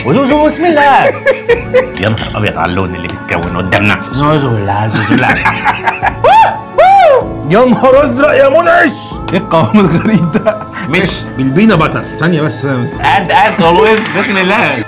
وزوزو بسم الله. يا نهار ابيض على اللون اللي بيتكون قدامنا. زوزو لا زوزو لا. يا نهار ازرق يا منعش، ايه القوام الغريب ده؟ مش بالبينا باتر. ثانية بس and as always بسم الله.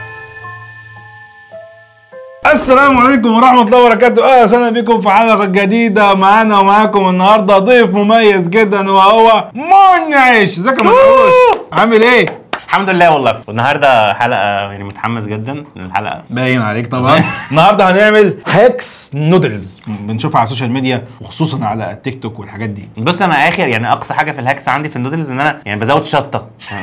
السلام عليكم ورحمة الله وبركاته، اهلا وسهلا بكم في حلقة جديدة معانا ومعاكم النهارده ضيف مميز جدا وهو منعش. ازيك يا منعش؟ عامل ايه؟ الحمد لله والله. والنهارده حلقة يعني متحمس جدا للحلقة. باين عليك طبعا. النهارده هنعمل هاكس نودلز بنشوفها على السوشيال ميديا وخصوصا على التيك توك والحاجات دي. بص انا اخر يعني اقصى حاجة في الهاكس عندي في النودلز ان انا يعني بزود شطة.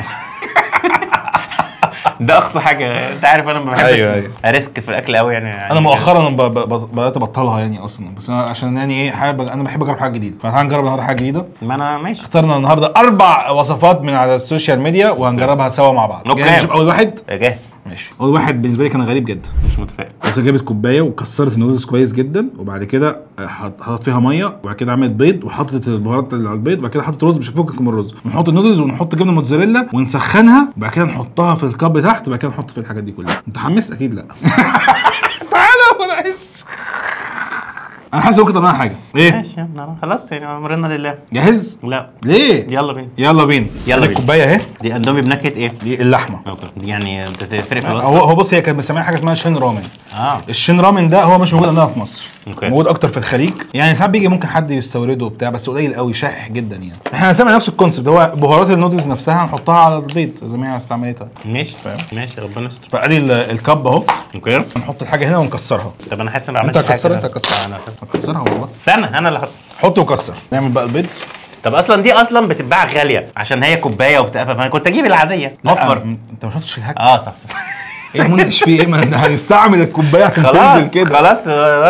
ده اقصى حاجه. انت عارف انا ما بحبش أيوة. اريسك في الاكل قوي يعني انا مؤخرا بدات ابطلها يعني اصلا، بس انا عشان يعني ايه حابب، انا بحب اجرب حاجه جديده، فهنجرب نجرب النهارده حاجه جديده. ما انا ماشي. اخترنا النهارده 4 وصفات من على السوشيال ميديا وهنجربها سوا مع بعض. أوكي. جاهز؟ نشوف اول واحد. جاهز. ماشي. اول واحد بالنسبه لي كان غريب جدا. مش متفائل. بس جابت كوبايه وكسرت النودلز كويس جدا، وبعد كده حطت فيها ميه، وبعد كده عملت بيض وحطت البهارات اللي على البيض، وبعد كده حطت رز. مش هفكك من الرز، ونحط النودلز ونحط جبنه موتزاريلا ونسخنها، وبعد كده نحطها في الكب تحت، وبعد كده نحط في الحاجات دي كلها. متحمس؟ اكيد لا. تعالى ونعيش. انا حاسس ممكن تعمل حاجه. ايه؟ ماشي يلا خلاص يعني امرنا لله. جاهز؟ لا. ليه؟ يلا بينا. يلا بينا. يلا بينا. الكوبايه اهي. دي اندومي بنكهه ايه؟ دي اللحمه. اوكي. دي يعني بتفرق في الوصفه. هو بص، هي كانت مسميها حاجه اسمها شين رامن. الشين رامن ده هو مش موجود عندنا في مصر. اوكي. موجود اكتر في الخليج، يعني ساعات بيجي ممكن حد يستورده وبتاع، بس قليل قوي، شائع جدا يعني. احنا هنسمع نفس الكونسيبت، هو بهارات النودلز نفسها هنحطها على البيض زي ما هي استعملتها. ماشي ماشي ربنا يستر. فادي الكب اهو. اوكي. هنحط الحاجه هنا ونكسرها. طب انا حاسس ان ما انت عملتش هتكسرها؟ حاجة. انت هتكسرها. انا هكسرها والله. استنى انا اللي هحط. حط وكسر. نعمل بقى البيض. طب اصلا دي اصلا بتتباع غاليه عشان هي كوبايه وبتاع، فانا كنت اجيب العاديه وفر. انت ما شفتش الهاك؟ صح. ايه منعش فيه ايه؟ ما هنستعمل الكوبايه عشان تنزل كده. خلاص.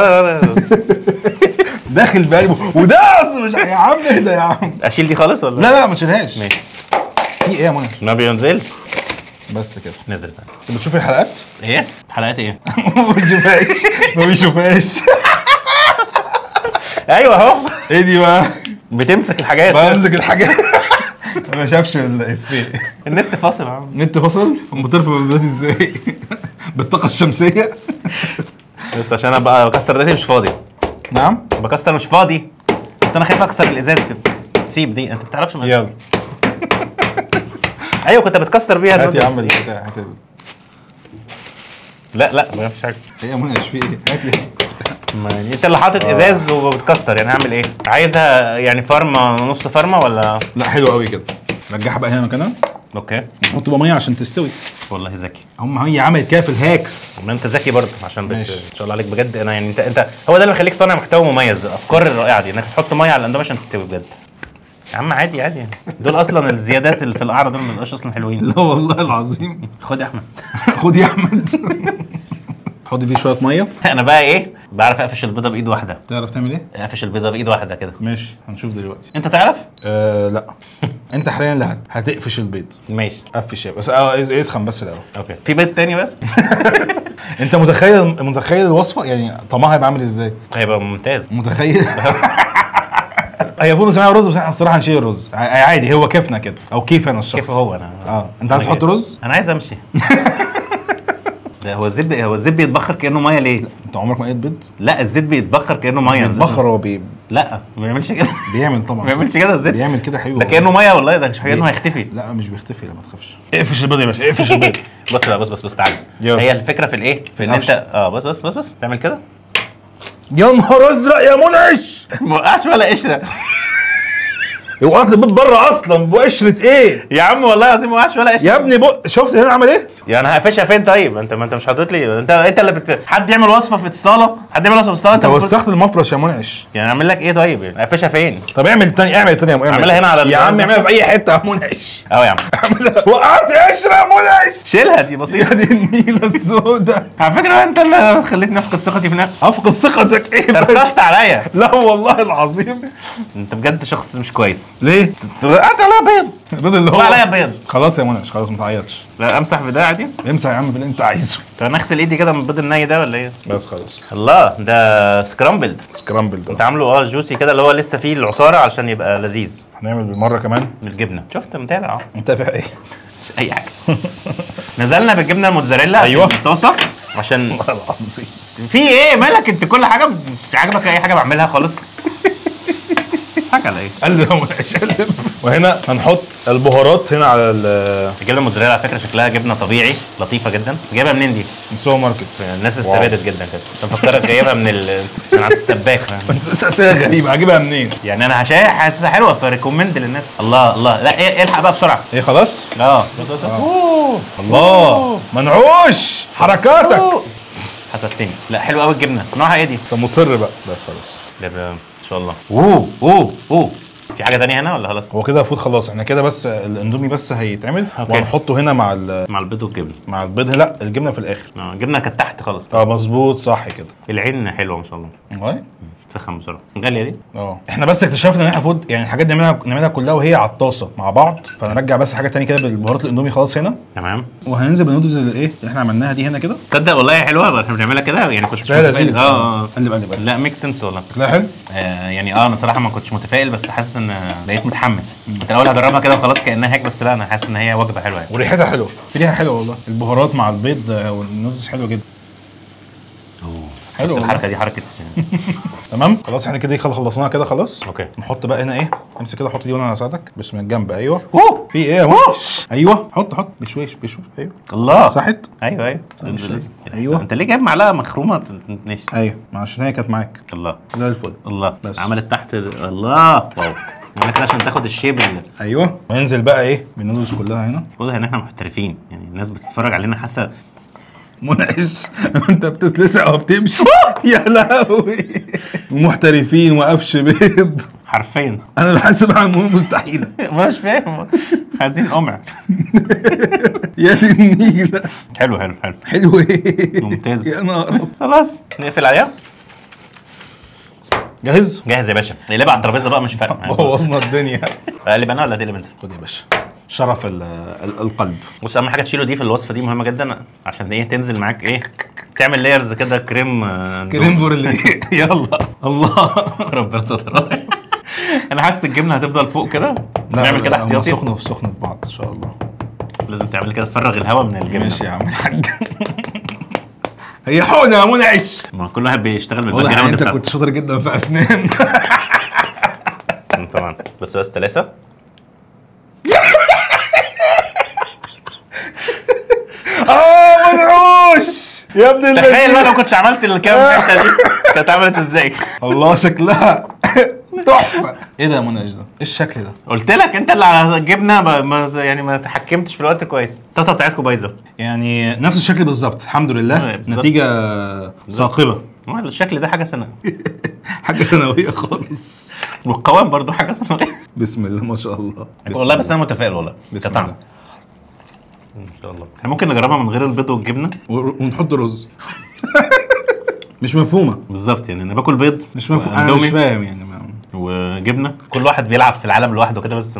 داخل بقلبه وده اصلا مش يا عم اهدى يا عم. اشيل دي خالص ولا لا ما تشيلهاش. ماشي. في ايه يا منعش؟ ما بينزلش. بس كده. نزل بقى. انت بتشوف الحلقات؟ ايه؟ حلقات ايه؟ ما بيشوفهاش. ما بيشوفهاش. ايوه اهو. ايه دي بقى؟ بتمسك الحاجات. بمسك الحاجات. ما شافش الافيه. النت فاصل يا عم. النت فصل؟ بترفع الفيديوهات ازاي؟ بالطاقه الشمسيه؟ بس عشان انا بقى بكسر دلوقتي مش فاضي. نعم؟ بكسر مش فاضي. بس انا خايف اكسر الازاز كده. سيب دي، انت ما بتعرفش. يلا. ايوه كنت بتكسر بيها. هات يا عم البتاع. هات. لا ما فيش حاجه. ايه يا منعش في ايه؟ هات لي. انت اللي حاطط ازاز وبتكسر، يعني هعمل ايه؟ عايزها يعني فرمه نص فرمه ولا؟ لا حلو قوي كده. رجعها بقى هنا مكانها. اوكي. نحط بقى ميه عشان تستوي. والله ذكي. هي عملت كده في الهاكس. ما انت ذكي برضه عشان ان ماشي. شاء الله عليك بجد. انا يعني انت هو ده اللي بيخليك صانع محتوى مميز. الافكار الرائعه دي انك تحط ميه على الاندومي عشان تستوي بجد. يا عم عادي يعني. دول اصلا الزيادات اللي في القعر دول ما بيبقاش اصلا حلوين. لا والله العظيم. خد يا احمد. خد يا احمد. حط فيه شويه ميه. انا بقى ايه؟ بعرف اقفش البيضه بايد واحده. تعرف تعمل ايه؟ اقفش البيضه بايد واحده كده. ماشي هنشوف دلوقتي. انت تعرف؟ لا. انت حاليا اللي هتقفش البيض. ماشي. قفش بس اسخن بس الاول. اوكي. في بيض تاني بس. انت متخيل الوصفه يعني طعمها هيبقى عامل ازاي؟ هيبقى ممتاز. متخيل؟ هي المفروض نسميها رز، بس احنا الصراحه هنشيل الرز عادي. هو كيفنا كده او كيف انا الشخص. كيف هو انا. انت عايز تحط رز؟ انا عايز امشي. ده هو الزيت بيتبخر كانه ميه ليه؟ انت عمرك ما لقيت بيض؟ لا الزيت بيتبخر كانه ميه. بيتبخر هو لا ما بيعملش كده. بيعمل طبعا. ما بيعملش كده الزيت. بيعمل كده حبيبي. ده كانه ميه والله. ده مش كانه هيختفي. لا مش بيختفي. لا ما تخافش. اقفش البيض يا باشا. اقفش البيض. بص لا بص تعالى. هي الفكره في الايه؟ في ان انت بص تعمل كده. يا نهار ازرق يا منعش. ما وقعش ولا قشره. وقعت البيض بره اصلا. بقشره ايه يا عم والله العظيم ما وقعش ولا قشره يا ابني. شفت هنا عمل ايه؟ يعني هقفشها فين طيب؟ ما انت مش حاطط لي. انت اللي حد يعمل وصفه في الصاله. حد يعمل وصفه في الصاله. انت وسخت المفرش يا منعش. يعني اعمل لك ايه طيب؟ يعني هقفشها فين؟ طب اعمل الثانيه. اعملها هنا على يا عم. اعملها في اي حته يا منعش. يا عم. وقعت قشره يا منعش. شيلها دي بسيطه. دي النيله السوداء. على فكره انت اللي خليتني افقد ثقتي في نفسي. افقد ثقتك ايه بس؟ تركزت عليا. لا والله العظيم. انت بجد شخص مش كويس. ليه؟ وقعت عليا بيض. البيض اللي هو عليا بيض. خلاص يا منعش خلاص ما تعيطش. لا امسح بده عادي. امسح يا عم باللي انت عايزه. طب انا اغسل ايدي كده من البيض الني ده ولا ايه؟ بس خلاص. الله ده سكرامبلد. سكرامبل انت ده عامله جوسي كده اللي هو لسه فيه العصاره عشان يبقى لذيذ. هنعمل بالمره كمان من الجبنه. شفت متابع اهو. متابع ايه؟ مش اي حاجه. نزلنا بالجبنه الموتزاريلا أيوة. في الطاسه عشان العظيم. في ايه مالك انت؟ كل حاجه مش عاجبك اي حاجه بعملها خالص. حاجه على ايه؟ قلب قلب. وهنا هنحط البهارات هنا على الجبنه الموتزاريلا على فكره شكلها جبنه طبيعي لطيفه جدا. جايبها منين دي؟ السوبر ماركت. الناس استفادت جدا كده. انت مفكرك جايبها من عند السباك. بس اسئله غريبه، هجيبها منين؟ يعني انا حاسسها حلوه فريكومند للناس. الله الله، لا ايه الحق بقى بسرعه. ايه خلاص؟ بص. الله منعوش حركاتك. حسدتني. لا حلوه قوي الجبنه. نوعها ايه دي؟ طب مصر بقى بس خلاص ان شاء الله. اوه في حاجه ثانيه هنا ولا خلاص؟ هو كده المفروض خلاص. احنا كده بس الاندومي بس هيتعمل وهنحطه هنا مع البيض والجبنه. مع البيض. لا الجبنه في الاخر. الجبنه كانت تحت خالص. مظبوط صح كده. العين حلوه ما شاء الله. والله تسخن بسرعه. غاليه دي؟ احنا بس اكتشفنا ان احنا المفروض يعني الحاجات دي نعملها كلها وهي على الطاسه مع بعض. فنرجع بس حاجه ثانيه كده بالبهارات الاندومي خلاص هنا. تمام. وهننزل بالنودلز اللي احنا عملناها دي هنا كده. تصدق والله حلوه احنا بنعملها كده يعني. كنت لا لذيذ. قلب لا ميك سنس والله. لا حلو. يعني انا صراحه ما كنتش متفائل بس حاسس ان بقيت متحمس. كنت الاول هجربها كده وخلاص كانها هيك، بس لا انا حاسس ان هي وجبه حلوه يعني. وريحتها حلوه. ريحه حلوه والله. البهارات مع البيض والنودلز حلوه جدا. حلو الحركه دي حركه. تمام خلاص. احنا كده خلصناها كده خلاص. اوكي. نحط بقى هنا ايه. امسك كده حط دي وانا هساعدك بس من الجنب. ايوه. في ايه يا ايوه حط بشويش. ايوه الله صحت. ايوه ايوه. انت ليه جايب معلقه مخرومه تنتنش؟ ايوه عشان هي كانت معاك. الله زي الفل. الله بس. عملت تحت الله واو. انا كده عشان تاخد الشيب ايوه. وننزل بقى ايه بالنودلز كلها هنا. واضح ان احنا محترفين يعني. الناس بتتفرج علينا حاسه منعش. انت بتتلسع وبتمشي. يا لهوي. ومحترفين وقفش بيض حرفيا. انا بحسب عن امور مستحيله. مش فاهم. عايزين قمع. يا دي النيله. حلو ايه ممتاز. يا نهار. خلاص نقفل عليها. جاهز يا باشا. نقلبها على الترابيزه بقى مش فارقه. بوظنا الدنيا. اقلب انا ولا تقلب انت؟ خد يا باشا. شرف القلب. بص اهم حاجه تشيله دي في الوصفه دي مهمه جدا عشان ايه تنزل معاك ايه تعمل لايرز كده كريم بورلي. يلا الله. ربنا ستر. انا حاسس الجبنه هتفضل فوق كده. نعمل كده احتياطي. سخن في بعض ان شاء الله. لازم تعمل كده تفرغ الهواء من الجبنه. ماشي يا عم الحاج. هي حقنه يا منعش. ما كل واحد بيشتغل بالباك والله جراوند انت بتاعته. كنت شاطر جدا في اسنان. طبعا بس تلاسه. منعوش يا ابن الذين. تخيل بقى لو كنتش عملت الكام حته دي كانت عملت ازاي. الله شكلها تحفه. ايه ده يا منعش ده؟ ايه الشكل ده؟ قلت لك انت اللي على الجبنه يعني ما تحكمتش في الوقت كويس. الطاسه بتاعتكم بايظه يعني نفس الشكل بالظبط. الحمد لله بالظبط. نتيجه ثاقبه. الشكل ده حاجه سنه. حاجه ثانويه خالص. والقوام برضو حاجه سنه. بسم الله ما شاء الله. والله بس انا متفائل والله. بسم كطعم الله. ان شاء الله. احنا ممكن نجربها من غير البيض والجبنه ونحط رز. مش مفهومه بالظبط يعني. انا باكل بيض مش مفهوم. انا مش فاهم يعني وجبنه كل واحد بيلعب في العالم لوحده كده بس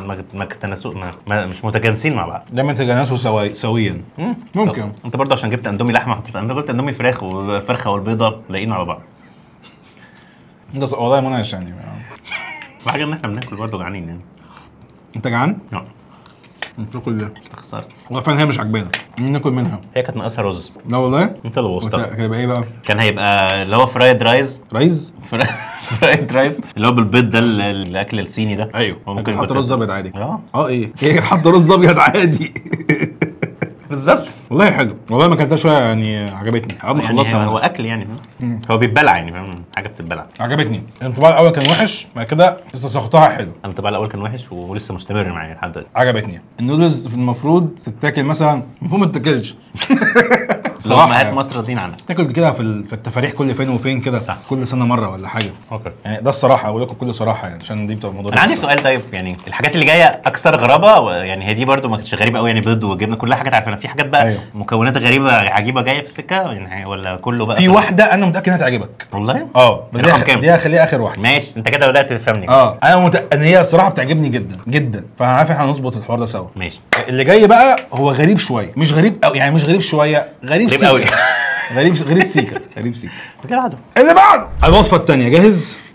مش متجانسين مع بعض. دايما تجانسوا سويا. ممكن. انت برضه عشان جبت اندومي لحمه حطيت. انت جبت اندومي فراخ والفرخه والبيضه لاقيين على بعض. ده والله منعش يعني. وحاجه ان احنا بناكل برضه جعانين يعني. انت جعان؟ لا بتاكل ليه؟ خسرت. والله فعلا هي مش عاجبانا. ناكل منها. هي كانت ناقصها رز. لا والله. انت اللي بوظتها. كان هيبقى ايه بقى؟ كان هيبقى اللي هو فرايد رايز. فرايد رايز اللي هو بالبيض ده الاكل الصيني ده. ايوه ممكن حط رز ابيض عادي. ايه هي كانت حاطه رز ابيض عادي. بالظبط. والله حلو. والله ما اكلتها شويه يعني عجبتني. ما خلصها هو اكل يعني. هو بيتبلع يعني فاهم. حاجه بتتبلع. عجبتني. الانطباع الاول كان وحش بعد كده استصاغتها حلو. الانطباع الاول كان وحش ولسه مستمر معايا لحد دلوقتي. عجبتني. النودلز المفروض تتاكل مثلا. المفروض ما تتاكلش. صراحه هات مصر راضيين عنها. تاكل كده في التفاريح كل فين وفين كده. صح. كل سنه مره ولا حاجه. اوكي. يعني ده الصراحه اقول لكم بكل صراحه يعني عشان دي بتبقى موضوع. انا عندي سؤال طيب يعني الحاجات اللي جايه اكثر غرابه يعني هي دي برضو ما كانتش غريبه قوي يعني بيض وجبنه كلها حاجات عارفينها. في حاجات بقى أيوه. مكونات غريبه عجيبه جايه في السكه يعني ولا كله بقى في واحده انا متاكد انها تعجبك. والله بس رقم كام؟ دي هخليها اخر واحده. ماشي انت كده بدات تفهمني. انا ان هي الصراحه بتعجبني جدا جدا. فانا عارف احنا هنظبط الحوار ده سوا. ماشي. اللي جاي بقى هو غريب شويه. مش غريب قوي يعني. مش غريب شويه. غريب سيكا. قوي. غريب سيكا. كده بعده. اللي بعده الوصفه الثانيه جاهز.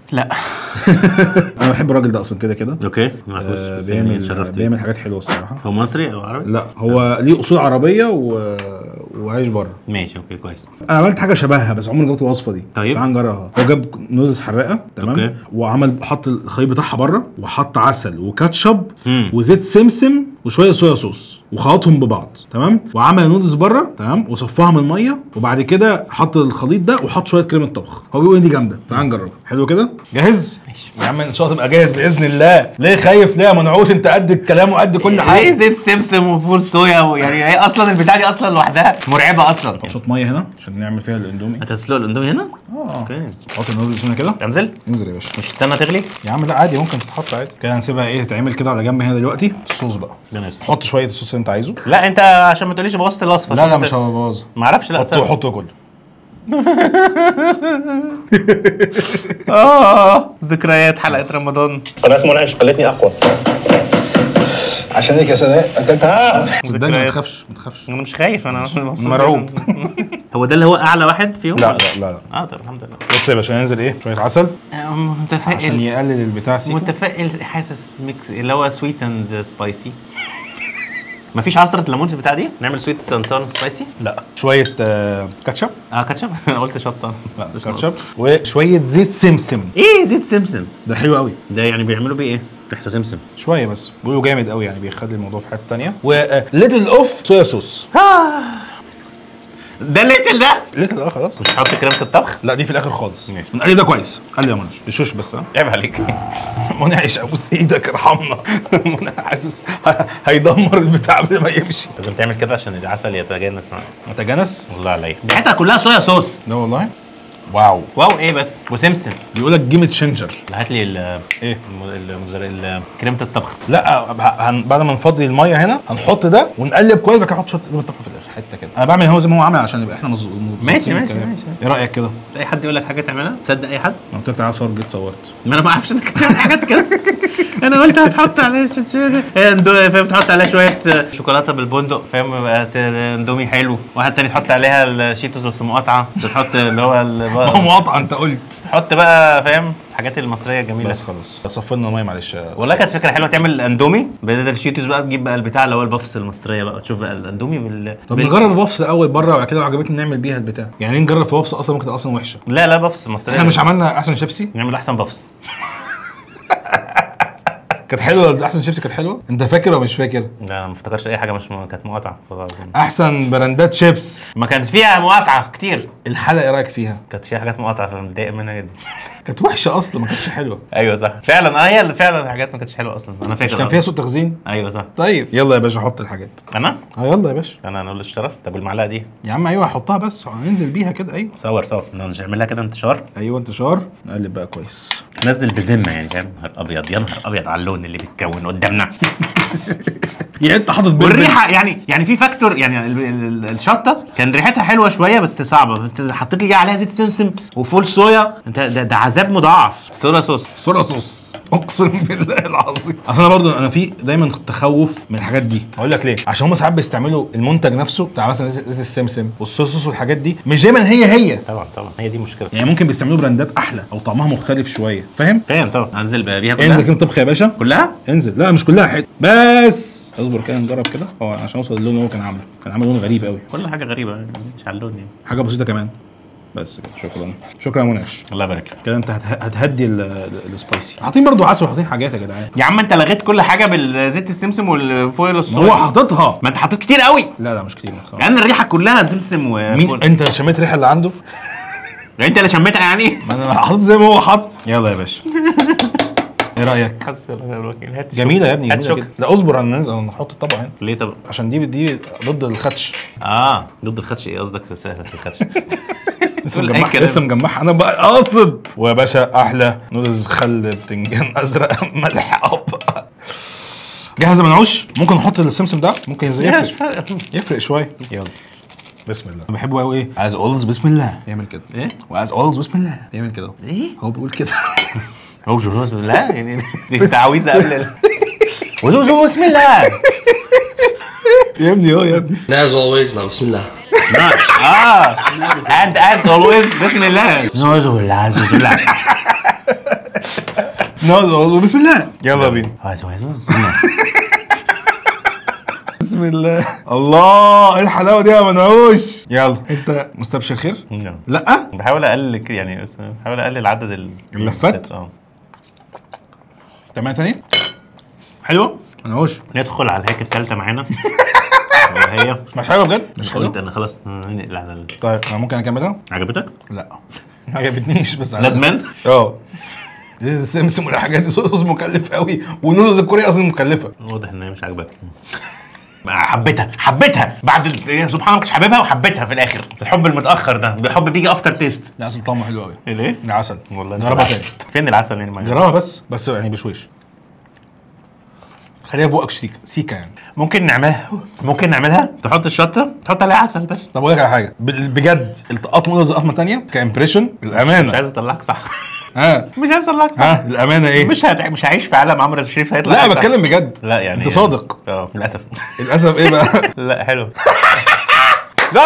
لا. انا بحب الراجل ده اصلا كده كده. اوكي ما اعرفوش بس يعني شرفتني. بيعمل حاجات حلوه الصراحه. هو مصري او عربي؟ لا هو ليه اصول عربيه وعايش بره. ماشي اوكي كويس. انا عملت حاجه شبهها بس عمري ما جبت الوصفه دي. طيب تعال نجربها. هو جاب نودلز حراقه تمام أوكي. وعمل حط الخليط بتاعها بره وحط عسل وكاتشب مم. وزيت سمسم وشويه صويا صوص وخلطهم ببعض تمام وعمل نودلز بره تمام وصفاها من الميه وبعد كده حط الخليط ده وحط شويه كريمه طبخ. هو بيقول دي جامده. تعال نجربها. حلو كده. جاهز؟ ماشي يا عم ان شاء الله تبقى جاهز باذن الله. ليه خايف ليه يا منعوش؟ انت قد الكلام وقد كل حاجه. ايه زيت سمسم وفول صويا يعني هي اصلا البتاعه دي اصلا لوحدها مرعبه اصلا. شوط ميه هنا عشان نعمل فيها الاندومي. هتسلق الاندومي هنا؟ اوكي. اوكي حط النودلز هنا كده. انزل انزل يا باشا. مش استنى تغلي. يا عم لا عادي ممكن تتحط عادي كده. هنسيبها ايه تتعمل كده على جنب هنا دلوقتي. الصوص بقى ربنا يستر. حط شويه الصوص اللي انت عايزه. لا انت عشان ما تقوليش بوظت الوصفه. لا مش هبوظ. ما اعرفش. لا حطه كله. ذكريات حلقه رمضان. قناة منعش خلتني اقوى. عشان هيك يا سناء اكلتها. صدقني ما تخافش ما تخافش. انا مش خايف انا مرعوب. هو ده اللي هو اعلى واحد فيهم؟ لا طب الحمد لله. بص يا باشا هننزل ايه شويه عسل متفائل عشان يقلل البتاع سيكا. متفائل حاسس ميكس اللي هو سويت اند سبايسي. مفيش عصرة ليمون في البتاع دي؟ نعمل سويت سانسون سبايسي؟ لا شويه كاتشب. كاتشب. انا قلت شطه. لا كاتشب وشويه زيت سمسم. ايه زيت سمسم؟ ده حلو قوي. ده يعني بيعملوا بيه ايه؟ ريحته سمسم. شويه بس بيقولوا جامد قوي يعني بيخلي الموضوع في حته ثانيه. وليتل اوف صويا صوص. ده الليتل ده؟ ليتل خلاص. مش هحط كريمه الطبخ؟ لا دي في الاخر خالص. ماشي. نقلب ده كويس. قلب يا منعش بشوش بس. عيب عليك. منعش ابوس ايدك ارحمنا. حاسس هيدمر البتاع قبل ما يمشي. لازم تعمل كده عشان العسل يتجانس معاك. متجانس. والله عليا ريحتها كلها صويا صوص. لا والله. واو ايه بس وسمسم. بيقول لك جيم تشينجر. هات لي ايه كريمه الطبخ. لا بعد ما نفضي الميه هنا هنحط ده ونقلب كويس بعد كده نحط شويه كريمه طبخ في الاخر حته كده. انا بعمل هو زي ما هو عامل عشان يبقى احنا ماشي. ايه رايك كده؟ اي حد يقول لك حاجه تعملها تصدق اي حد؟ انا قلت لك تعالى صور جيت صورت. ما انا ما اعرفش انك تعمل حاجات كده. انا قلت هتحط عليها فاهم تحط عليها شويه شوكولاته بالبندق فاهم بقى اندومي حلو. واحد تاني تحط عليها الشيتوس بس مقاطعه. تحط اللي هو مقاطعه انت قلت. حط بقى فاهم الحاجات المصريه الجميله. بس خلاص صفينا الميه معلش. والله كانت فكره حلوه تعمل اندومي بدل الشيتوس بقى تجيب بقى البتاع اللي هو البافس المصريه بقى تشوف بقى الاندومي طب نجرب البافس الاول بره وبعد كده لو عجبتني نعمل بيها البتاع. يعني نجرب في بافس اصلا ممكن تبقى اصلا وحشه. لا بافس مصريه. احنا مش عملنا احسن شيبسي؟ نعمل احسن بافس. كانت حلوه. احسن شيبسي كانت حلوه. انت فاكر ولا مش فاكر؟ لا ما افتكرش اي حاجه مش كانت مقاطعه. احسن براندات شيبس ما كانت فيها مقاطعه كتير. الحلقه ايه رايك فيها؟ كانت فيها حاجات مقاطعه فمتضايق منها جدا. كانت وحشه اصلا ما كانتش حلوه. ايوه صح فعلا. هي اللي فعلا حاجات ما كانتش حلوه اصلا. انا فاكر كان فيها سوء تخزين. ايوه صح. طيب يلا يا باشا حط الحاجات. انا يلا يا باشا. انا اقول الشرف. طب المعلقه دي يا عم ايوه حطها بس هننزل بيها كده. ايوه صور مش هنعملها كده انتشار. ايوه انتشار. نقلب بقى كويس. نزل بذمه يعني فاهم. نهار ابيض يا نهار ابيض على اللون اللي بيتكون قدامنا. يعني انت حاطط والريحه يعني في فاكتور يعني الشطه كان ريحتها حلوه شويه بس صعبه. انت حطيت لي عليها زيت سمسم وفول صويا. انت ده عذاب مضاعف. صويا صوص اقسم بالله العظيم. اصل انا برضو انا في دايما تخوف من الحاجات دي. هقول لك ليه. عشان هم ساعات بيستعملوا المنتج نفسه بتاع مثلا زيت السمسم والصويا صوص والحاجات دي مش دايما هي. طبعا هي دي مشكله. يعني ممكن بيستعملوا براندات احلى او طعمها مختلف شويه. فاهم طبعا. هنزل بيها كلها. انزل كده طبخ يا باشا كلها. انزل. لا مش كلها حته بس. اصبر كده نجرب كده عشان اوصل للون اللي هو كان عامل لون غريب قوي. كل حاجه غريبه مش على اللون يعني. حاجه بسيطه كمان بس كده. شكرا يا منعش. الله يبارك لك. كده انت هتهدي السبايسي. حاطين برضو عسل وحاطين حاجات يا جدعان. يا عم انت لغيت كل حاجه بالزيت السمسم والفويل الصويا. هو حاططها. ما انت حطيت كتير قوي. لا مش كتير خالص. لان الريحه كلها سمسم مين انت شميت الريحه اللي عنده؟ انت اللي شميتها يعني. ما انا حاطط زي ما هو حط. يلا يا باشا. ايه رايك؟ حسبي الله ونعم الوكيل. هات جميله يا ابني هات جميله شوك. جدا. لا اصبر هننزل نحط الطبق هنا. ليه طب؟ عشان دي ضد الخدش. ضد الخدش. ايه قصدك سهله الخدش؟ لسه مجمعها انا بقى قاصد. ويا باشا احلى نودلز خل بتنجان ازرق ملح ابيض. جاهز يا منعوش؟ ممكن نحط السمسم ده ممكن يفرق شويه. يلا بسم الله. انا بحبه قوي. ايه عايز اولز بسم الله يعمل كده. ايه وعايز اولز بسم الله يعمل كده. ايه هو بيقول كده. هو بسم الله يعني دي تعويذه قبل بسم الله يا ابني يا ابني. As always now بسم الله. and as always بسم الله. بسم الله يلا بينا. بسم الله. الله ايه الحلاوه دي يا منعوش. يلا انت مستبشر خير. لا بحاول اقلل يعني بس بحاول اقلل عدد اللفات. تمام تاني حلوه منعوش. ندخل على الهيك الثالثه معانا. وهي مش حلوه بجد. مش حلوه. قلت انا خلاص ننقل على طيب انا ممكن اكملها. عجبتك؟ لا ما عجبتنيش بس ندمان. زيت السمسم والحاجات دي صوص مكلف قوي والنودلز الكوريه اصلا مكلفه. واضح ان هي مش عاجباك. حبيتها بعد سبحان الله. مش حاببها وحبيتها في الاخر. الحب المتاخر ده الحب بيجي افتر تيست. العسل طعمه حلو قوي. ليه؟ العسل والله جربها تاني. فين العسل يعني؟ جربها بس يعني بشويش. خليها بوقك سيكا يعني. ممكن نعملها تحط الشطه تحط عليها عسل بس. طب اقول لك على حاجه بجد التقاط نودلز قطمه ثانيه كامبريشن الامانه. مش عايز اطلعك صح. مش عايز اطلعك صح. الامانه ايه؟ مش هعيش في عالم عمرو الشريف هيطلع. لا بتكلم بجد. لا يعني انت صادق. للاسف. للاسف ايه بقى؟ لا حلو. لا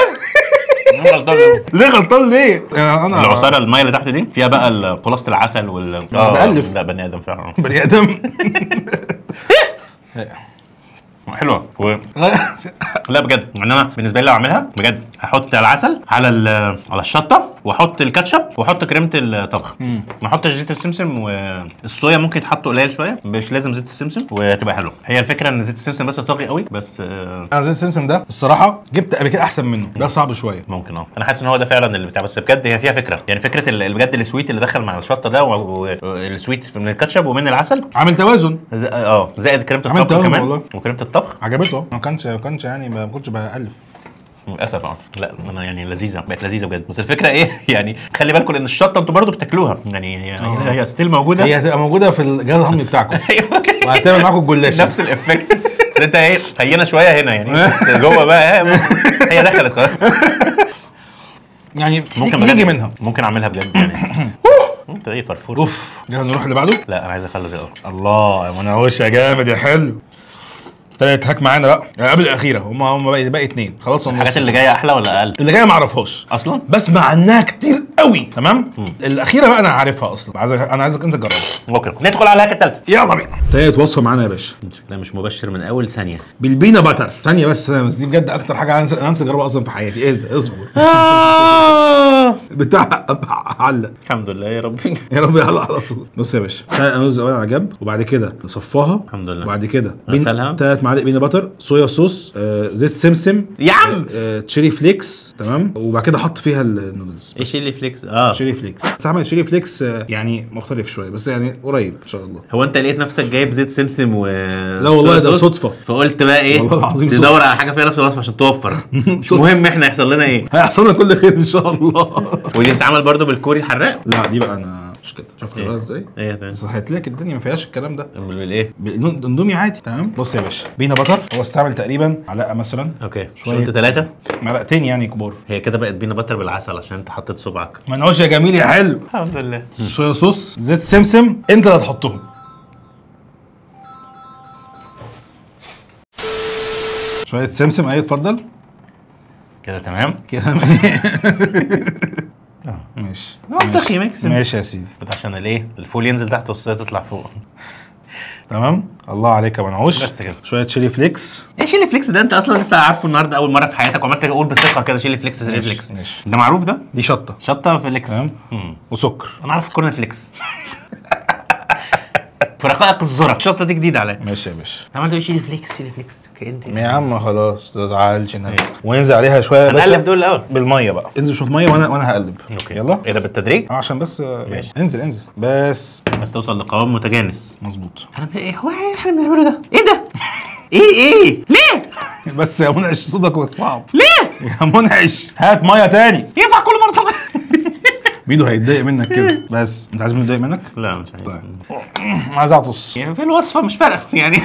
ليه غلطان ليه؟ انا العصاره الميه اللي تحت دي فيها بقى خلاصه العسل بألف. لا بني ادم فعلا. بني ادم. حلوه لا بجد يعني انا بالنسبه لي لو اعملها بجد هحط العسل على الشطه واحط الكاتشب واحط كريمه الطبخ. ما احطش زيت السمسم والصويا ممكن يتحط قليل شويه مش لازم زيت السمسم وتبقى حلوه. هي الفكره ان زيت السمسم بس طاغي قوي بس انا زيت السمسم ده الصراحه جبت قبل كده احسن منه ده صعب شويه ممكن. انا حاسس ان هو ده فعلا اللي بتاع بس بجد هي فيها فكره يعني فكره بجد السويت اللي دخل مع الشطه ده والسويت من الكاتشب ومن العسل عامل توازن. زائد كريمه الطبخ كمان والله. وكريمه الطبخ عجبته. ما كانش يعني ما كنتش بألف للاسف. لا انا يعني بقت لذيذه بجد بس الفكره ايه يعني خلي بالكم ان الشطه انتوا برضو بتاكلوها يعني هي ستيل موجوده. هي هتبقى موجوده في الجهاز الهضمي بتاعكم. وهتعمل معاكم الجلاشه نفس الافكت. بس انت ايه هينا شويه هنا يعني بس جوه بقى هي دخلت خلاص. يعني ممكن يجي منها. ممكن اعملها بجد يعني. انت ايه فرفور. اوف يلا نروح اللي بعده. لا انا عايز اخلص الاول. الله يا منعوش يا جامد يا حلو. تالت هاك معانا بقى قبل الاخيره هم باقي اتنين خلاص. الحاجات اللي جايه احلى ولا اقل؟ اللي جايه ما اعرفهاش اصلا بسمع عنها كتير قوي. تمام. الاخيره بقى انا عارفها اصلا. انا عايزك انت تجربها. ممكن ندخل على الهاك الثالثه. يلا بينا. تالت وصفه معانا يا باشا. لا مش مبشر من اول ثانيه. بالبينا باتر. ثانيه بس دي بجد اكتر حاجه انا نفسي اجربها اصلا في حياتي. ايه ده اصبر. بتاع علق. الحمد لله يا رب. يا رب يعلق على طول. بص يا باشا سلق النودلز الاول على جنب وبعد كده نصفاها. الحمد لله. وبعد كده غسلها 3 معالق بينا باتر صويا صوص زيت سمسم يا عم تشيري فليكس. تمام. وبعد كده حط فيها النودلز. ايه شيلي فليكس؟ تشيري فليكس. بس عمل تشيري فليكس يعني مختلف شويه بس يعني قريب ان شاء الله. هو انت لقيت نفسك جايب زيت سمسم لا والله ده صدفه. فقلت بقى ايه والله العظيم تدور على حاجه فيها نفس الوصفه عشان توفر. مش مهم احنا هيحصل لنا ايه. هيحصل لنا كل خير ان شاء الله. ودي بتتعمل برضو بالكوري الحراق. لا دي بقى انا مش كده. شفت إيه؟ ازاي؟ ايه ده؟ صحيت لك الدنيا ما فيهاش الكلام ده. بالايه؟ بالاندومي عادي. تمام. بص يا باشا بينا باتر هو استعمل تقريبا معلقه مثلا. اوكي شويه قلت 3 معلقتين يعني كبار. هي كده بقت بينا باتر بالعسل عشان انت حطيت صبعك. منعوش يا جميل يا حلو. الحمد لله. صويا صوص زيت سمسم انت اللي هتحطهم. شويه سمسم. ايوه اتفضل كده تمام كده. ماشي منطقي ميكس. ماشي يا سيدي. عشان الايه الفول ينزل تحت والصوص تطلع فوق. تمام. الله عليك يا منعوش. بس كده. شويه تشيلي فليكس. ايه شيلي فليكس ده؟ انت اصلا لسه عارفه النهارده اول مره في حياتك وعملت اقول بثقه كده شيلي فليكس شيلي فليكس. ماشي. ده معروف ده؟ دي شطه فليكس. تمام. وسكر. انا عارف كورن فليكس. في رقائق الذره. الشطه دي جديده عليا. ماشي يا باشا. عملت ايه شيلي فليكس كانت يا عم خلاص ما تزعلش نفسك. وننزل عليها شويه يا باشا. هنقلب دول الاول بالميه بقى. انزل شويه ميه وانا هقلب. اوكي يلا. ايه ده بالتدريج؟ عشان بس ماشي. انزل بس توصل لقوام متجانس. مظبوط. انا ايه هو احنا بنعمله ده؟ ايه ده؟ ايه ليه؟ بس يا منعش صوتك وتصعب. ليه؟ يا منعش هات ميه تاني. ينفع كل مره طبعا. ميدو هيتضايق منك كده. بس انت عايز ميدو يتضايق منك؟ لا مش عايز. طيب عايز اعطس يعني في الوصفه مش فارقه يعني.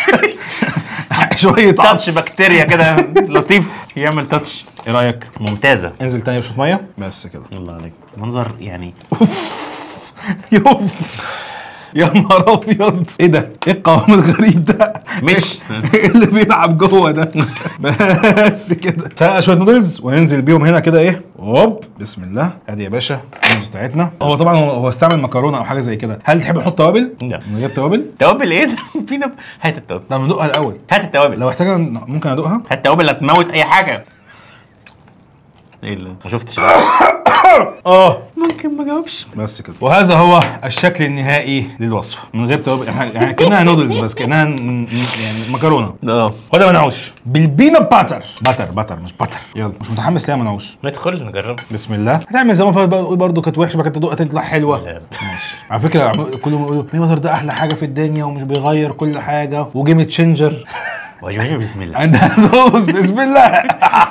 شويه تاتش بكتيريا كده لطيف يعمل تاتش. ايه رايك؟ ممتازه. انزل تاني بشويه ميه بس كده. الله عليك منظر يعني. يوف يا نهار ابيض، ايه ده؟ ايه القوام الغريب ده؟ مش ايه اللي بيلعب جوه ده؟ بس كده سقى شويه نودلز وننزل بيهم هنا كده ايه، هوب بسم الله. ادي يا باشا النودلز بتاعتنا. هو طبعا هو استعمل مكرونه او حاجه زي كده. هل تحب نحط توابل؟ لا. من غير توابل؟ توابل ايه ده؟ فينا هات التوابل. لا ندوقها الاول. هات التوابل. لو احتاجها ممكن ادوقها. هات التوابل اللي هتموت اي حاجه. ايه اللي ما شفتش؟ ممكن ما جاوبش. بس كده. وهذا هو الشكل النهائي للوصفه من غير توابل، يعني كانها نودلز بس كانها يعني مكرونه. خد يا منعوش بالبينا باتر. باتر مش باتر. يلا مش متحمس ليه يا منعوش؟ ندخل نجرب. بسم الله. هتعمل زي ما فات بقى، برضه كانت وحشه، بعد كده تدوقها تطلع حلوه. ماشي. على فكره كلهم بيقولوا البينا باتر ده احلى حاجه في الدنيا ومش بيغير كل حاجه وجيم تشينجر. بسم الله. عندها صوص. بسم الله.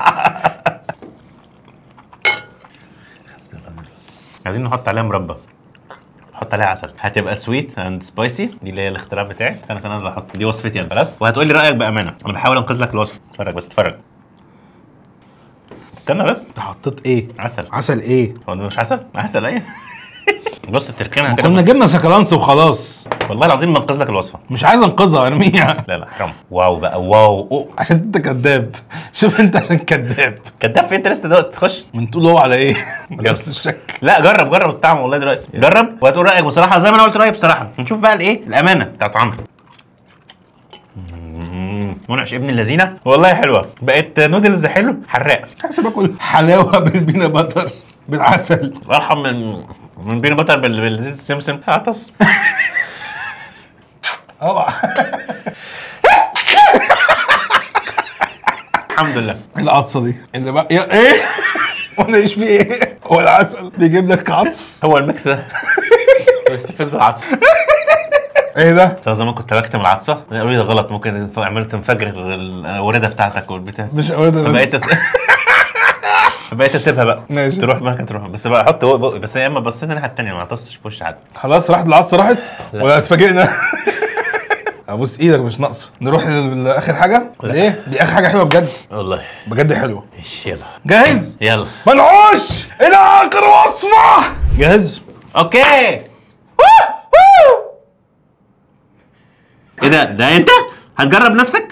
عايزين نحط عليها مربى، نحط عليها عسل، هتبقى سويت اند سبايسي. دي اللي هي الاختراع بتاعي. انا اللي بحط، دي وصفتي انا بس، وهتقول لي رايك بامانه. انا بحاول انقذ لك الوصفه. اتفرج بس اتفرج. استنى بس. انت حطيت ايه؟ عسل ايه؟ هو ده مش عسل؟ عسل ايه؟ بص التركينه كده. كنا جبنا سكالانس وخلاص. والله العظيم بنقذ لك الوصفه. مش عايز انقذها ارميها. لا حرام. واو بقى واو. أوه. عشان انت كذاب. شوف انت عشان كذاب. كذاب في انت لسه دلوقتي تخش من تقول هو على ايه؟ نفس الشكل. لا جرب الطعم والله دلوقتي. جرب وهتقول رايك بصراحه زي ما انا قلت رايي بصراحه. نشوف بقى الايه الامانه بتاعت عمرو. منعش ابن اللذينه والله حلوه. بقت نودلز حلو حراق. حاسس باكل حلاوه بالبينا باتر بالعسل. ارحم من بينا باتر بالزيت السمسم. هعطس. الحمد لله. العطسه دي اللي بقى ايه؟ وانا ايش في ايه؟ هو العسل بيجيب لك عطس؟ هو الميكس ده بيستفز العطس. ايه ده؟ زمان كنت بكتم العطسه، قالوا لي ده غلط، ممكن تنفجر الورده بتاعتك والبتاع. مش ورده بس. بقيت اسيبها بقى. ماشي. تروح ما كانت تروح، بس بقى احط بقى. بس يا اما بصيت الناحيه الثانيه ما عطستش في وش حد. خلاص راحت العطسه راحت ولا اتفاجئنا؟ ابوس ايدك مش ناقصه. نروح لاخر حاجه. ايه دي اخر حاجه حلوه بجد والله بجد حلوه. ماشي يلا جاهز؟ يلا منعوش الى اخر وصفه. جاهز؟ اوكي. ايه ده انت هتجرب نفسك؟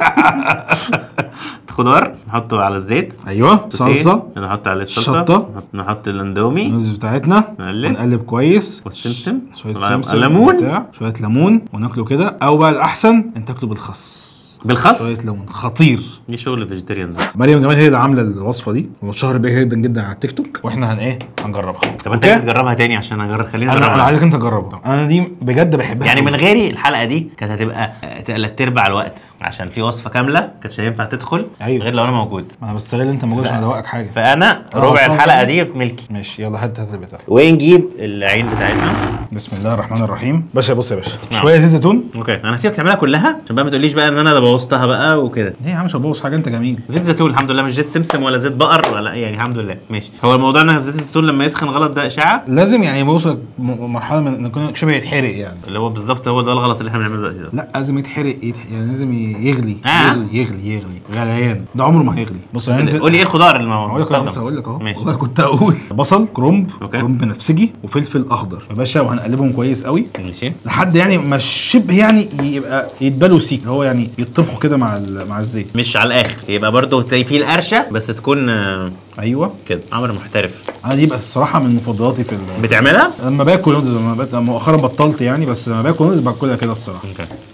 خضار نحطه على الزيت. ايوه صلصه نحط عليه الصلصه. شطه. نحط الاندومي النودلز بتاعتنا. نقلب كويس. والسمسم. شويه سمسم. ليمون. شويه ليمون وناكله كده. او بقى الاحسن انت تاكله بالخس. شويه ليمون خطير. دي شغل فيجيتيريان ده. مريم جمال هي اللي عامله الوصفه دي واتشهر بيها جدا جدا على التيك توك، واحنا هنجربها. طب انت تجربها تاني عشان اجرب. خلينا نجربها. انا عايزك انت تجربها. انا دي بجد بحبها يعني من غيري الحلقه دي كانت هتبقى تلات ارباع الوقت، عشان في وصفه كامله كانتش هينفع تدخل. أيوة. غير لو انا موجود. ما انا بستغل انت موجود عشان ادوقك حاجه. فانا ربع الحلقه دي ملكي. ماشي يلا هات البتاع. ونجيب العين بتاعتنا. بسم الله الرحمن الرحيم. باشا بص يا باشا. شويه زيت زيتون. اوكي انا هسيبك تعملها كلها عشان بقى ما تقوليش بقى ان انا اللي بوظتها بقى وكده. ليه يا عم مش هبوظ حاجه، انت جميل. زيت زيتون الحمد لله، مش زيت سمسم ولا زيت بقر ولا يعني الحمد لله. ماشي. هو الموضوع ان زيت الزيتون لما يسخن غلط ده اشاعه. لازم يعني يوصل مرحله من ان يكون شبه يتحرق يعني. اللي هو بالظبط هو ده الغلط اللي احنا بنعمله دلوقتي ده. لا لازم يتحرق يعني لازم يغلي. يغلي غليان. ده عمره ما هيغلي. بص قول لي ايه الخضار اللي هقول لك اهو. والله كنت اقول بصل كرنب. كرنب بنفسجي وفلفل اخضر يا باشا، وهنقلبهم كويس قوي. ماشي. لحد يعني ما شبه يعني يبقى يتبالوا سيك، هو يعني يطبخوا كده مع الزيت. مش على الاخر، يبقى برضه فيه القرشه بس تكون ايوه كده. عمرو محترف. انا دي بقى الصراحه من مفضلاتي في بتعملها لما باكل نودلز. لما مؤخرا بطلت يعني، بس لما باكل نودلز باكلها كده الصراحه.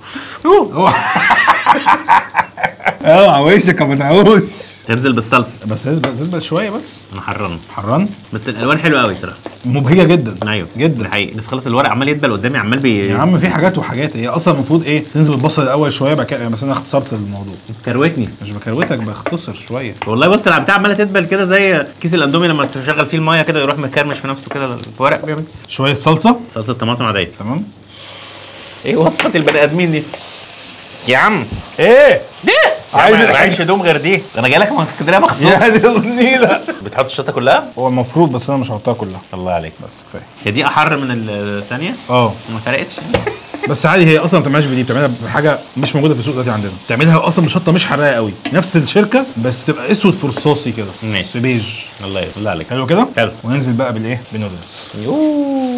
اوعى وشك يا منعوش. تنزل بالصلصه بس تنزل شويه بس. انا حران بس الالوان حلوه قوي صراحه، مبهجه جدا. ايوه جدا ده حقيقي. بس خلاص الورق عمال يدبل قدامي عمال يا عم في حاجات وحاجات. هي اصلا المفروض ايه تنزل بالبصل الاول شويه بعد كده. بس انا اختصرت الموضوع. كروتني. مش بكروتك، بختصر شويه والله. بص البتاع عماله تدبل كده زي كيس الاندومي لما تشغل فيه الميه كده يروح مكرمش في نفسه كده الورق بيعمل. شويه صلصه طماطم عاديه. تمام. ايه وصفه البني ادمين دي يا عم؟ ايه دي عايش هدوم غير دي. انا جاي لك من اسكندريه مخصوص. يا دي النيله. بتحط الشطه كلها؟ هو المفروض بس انا مش هحطها كلها. الله عليك. بس كفايه. هي دي احر من الثانيه؟ ما فرقتش. بس عادي. هي اصلا ما بتعملهاش بدي، بتعملها بحاجه مش موجوده في السوق دلوقتي عندنا. بتعملها اصلا بشطه مش حراقه قوي، نفس الشركه بس تبقى اسود فرصاصي كده. ماشي. في بيج. الله عليك. حلو كده. حلو. وننزل بقى بالايه؟ بالنودلز. يوه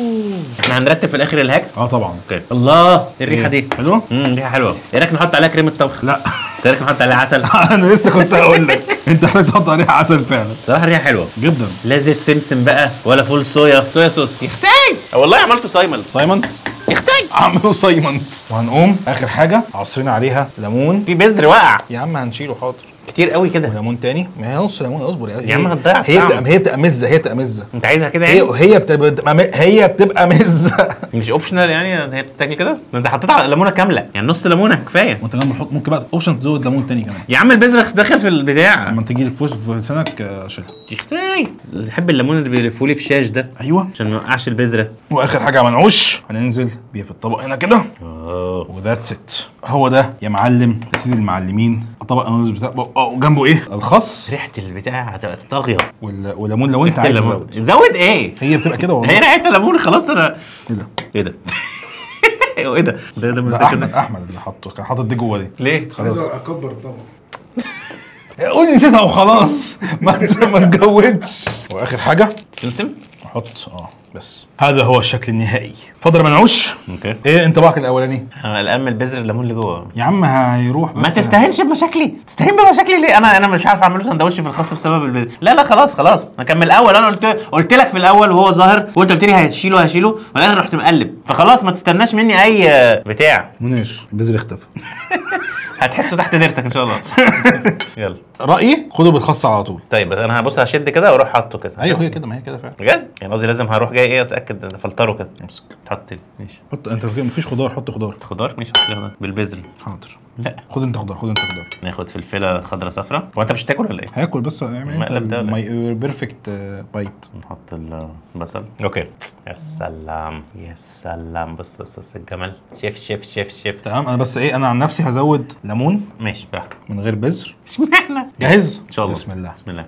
احنا هنرتب في الاخر الهاكس. طبعا. اوكي. الله الريحه دي حلوه. ريحه حلوه. ايه رايك نحط عليها كريمه طبخ؟ لا ايه رايك نحط عليها عسل؟ انا لسه كنت هقول لك انت هتحط عليها عسل فعلا. صراحه الريحه حلوه جدا. لا زيت سمسم بقى ولا فول صويا صوص. يختي والله عملته سايمونت يختي. عملوا سايمونت. وهنقوم اخر حاجه عصرين عليها ليمون. في بذر وقع يا عم هنشيله حاضر. كتير قوي كده. وليمون تاني. ما هي نص ليمون اصبر يا عم هتضيع هي بتبقى مزه. انت عايزها كده يعني؟ هي بتبقى مزه. مش اوبشنال يعني هي بتتاكل كده؟ ده انت حطيت على ليمونه كامله يعني نص ليمونه كفايه. وانت لما تحط ممكن بقى اوبشن تزود ليمون تاني كمان. يا عم البذره داخل في البتاع. لما تيجي في لسانك شيلها. تختي. بحب الليمون اللي بيلفوا لي في الشاش ده. ايوه عشان ما يوقعش البذره. واخر حاجه منعوش هننزل بيها في الطبق هنا كده. وذاتس ات. هو ده يا معلم يا سيدي المعلمين الطبق النودلز بتاعه. جنبه ايه؟ الخس. ريحه البتاع هتبقى طاغيه. وليمون لو انت عايز تزود. زود ايه؟ هي بتبقى كده والله. هي ريحه ليمون خلاص. انا ايه ده؟ ايه ده؟ ده احمد اللي حاطه كان حاطط دي جوه دي. ليه؟ خلاص اكبر الطبق. قول لي نسيتها وخلاص. ما تجودش. واخر حاجه سمسم نحط بس. هذا هو الشكل النهائي. اتفضل يا منعوش. اوكي. ايه انطباعك الاولاني؟ الام البذر الليمون اللي جوه. يا عم هيروح بس. ما تستهينش بمشاكلي. تستهين بمشاكلي ليه؟ انا مش عارف اعمل له سندوتش في الخاص بسبب البذر. لا خلاص انا كان من الاول. انا قلت لك في الاول وهو ظاهر وانت قلت لي هشيله وانا رحت مقلب. فخلاص ما تستناش مني اي بتاع. مناش البذر اختفى. هتحسه تحت ضرسك ان شاء الله. يلا رايي خده بالخاص على طول. طيب بس انا هبص هشد كده واروح حاطه كده. ايوه هي كده. ما هي كده فعلا بجد يعني قصدي لازم هروح جاي ايه اتاكد ان افلتره كده. امسك تحط ماشي. حط انت مفيش خضار. حط خضار ماشي. حط خضار بالبذر. حاضر. لا خد انت خضار. ناخد فلفله خضراء صفراء. هو انت مش هتاكل ولا ايه؟ هاكل بس اعمل مقلب ده انت ماي بيرفكت بايت. نحط البصل. اوكي. يا سلام بص الجمال. شيف. تمام. انا بس ايه انا عن نفسي هزود ليمون. ماشي براحتك من غير بذر. اشمعنى؟ جاهز ان شاء الله. بسم الله.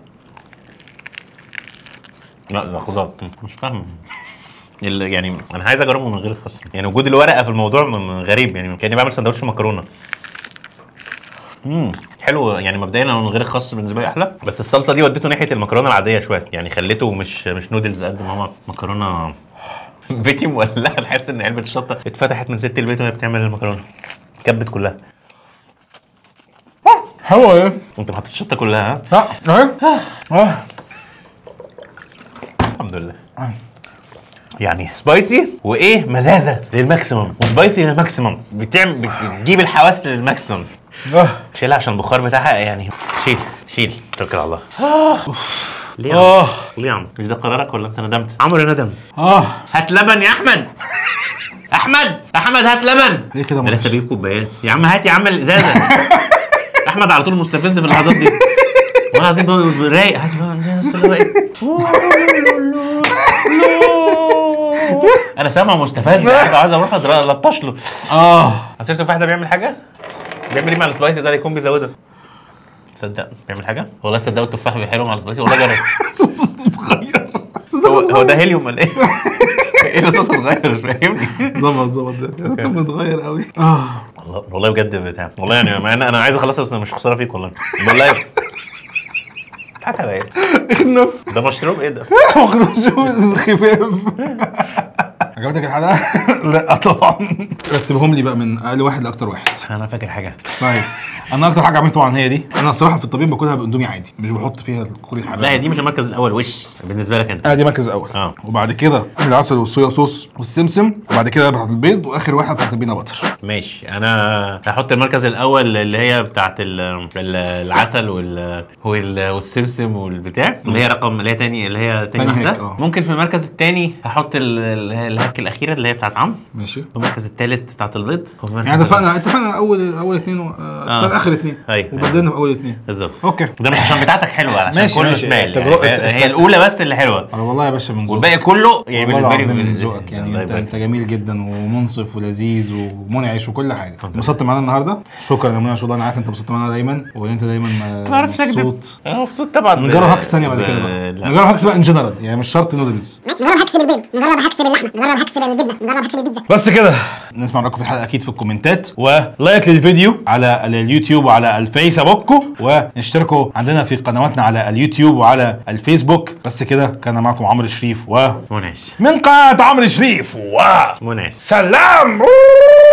لا ده خضار مش فاهم يعني. انا عايز اجربه من غير الخس. يعني وجود الورقه في الموضوع غريب يعني. كاني بعمل سندوتش مكرونه. حلو يعني. مبدئيا من غير الخس بالنسبه لي احلى. بس الصلصه دي وديته ناحيه المكرونه العاديه شويه يعني. خليته مش نودلز قد ما هو مكرونه بيتي مولعه. تحس ان علبه الشطه اتفتحت من ست البيت وهي بتعمل المكرونه. كبت كلها. هو ايه؟ انت ما حطيتش الشطه كلها؟ لا اهي. الحمد لله. يعني سبايسي وايه مزازه للماكسيمم وسبايسي للماكسيمم. بتجيب الحواس للماكسيمم. شيلها عشان البخار بتاعها يعني. شيل توكل على الله. ليه يا عم؟ مش ده قرارك ولا انت ندمت؟ عمرو ندم. هات لبن يا احمد. احمد هات لبن. ليه كده؟ ده لسه بيجيب كوبايات يا عم. هات يا عم الازازه. احمد على طول مستفز في اللحظات دي. وانا عايزين رايق. هات انا سامع مستفز. عايز اروح الطش له. عصير تفاح ده بيعمل حاجه؟ بيعمل ايه مع السبايسي ده؟ يكون بيزودها. تصدق بيعمل حاجه؟ والله تصدقوا التفاح حلو مع السبايسي. والله جرب. صوته اتغير. هو ده هيليوم ولا ايه؟ ايه صوته اتغير؟ فاهمني؟ ظبط ده كان متغير قوي. والله بجد بتاع. والله يعني مع ان انا عايز اخلصها بس انا مش خساره فيك والله. والله بتضحك على ايه؟ اخنف. ده مشروب ايه ده؟ مخروج خفاف. عجبتك الحلقه؟ لا طبعا. رتبهم لي بقى من اقل واحد لاكتر واحد. انا فاكر حاجه. طيب انا اكتر حاجه عملت طبعا هي دي. انا الصراحه في الطبيعي باكلها باندومي عادي. مش بحط فيها كل الحاجات. لا دي مش المركز الاول وش بالنسبه لك انت. انا دي مركز اول. وبعد كده العسل والصويا صوص والسمسم. وبعد كده بتاعت البيض. واخر واحد بتاعت البينا باتر. ماشي. انا هحط المركز الاول اللي هي بتاعت العسل والسمسم والبتاع اللي هي رقم اللي هي تاني واحده. ممكن في المركز الثاني هحط الهك الاخيره اللي هي بتاعت عم. ماشي. المركز الثالث بتاعت البيض. يعني اتفقنا اول اثنين اخر اثنين. وبدلنا في اول اثنين بالظبط. اوكي. ده مش عشان بتاعتك حلوه عشان كله شمال يعني. هي الاولى بس اللي حلوه. والله يا باشا من ذوقك. والباقي كله يعني بالنسبه لي من ذوقك يعني. انت جميل جدا ومنصف ولذيذ ومنعش وكل حاجه. انبسطت معانا النهارده. شكرا يا منى. ان شاء الله انا عارف انت انبسطت معانا دايما وانت دايما مبسوط. انا مبسوط طبعا. نجرب هاكس ثانيه بعد كده بقى. نجرب هاكس بقى ان جنرال يعني مش شرط نودلز. ماشي. نجرب هاكس بالبيض. نجرب هاكس باللحمه. نجرب هاكس بالجبنه. نجرب هاكس بالبيتزا. بس كده نسمع رايكم في الحلقه اكيد في الكومنتات، ولايك للفيديو على اليوتيوب وعلى الفيسبوك، واشتركوا عندنا في قنواتنا على اليوتيوب وعلى الفيسبوك. بس كده كان معكم عمرو شريف منعش من قناه عمرو شريف منعش. سلام.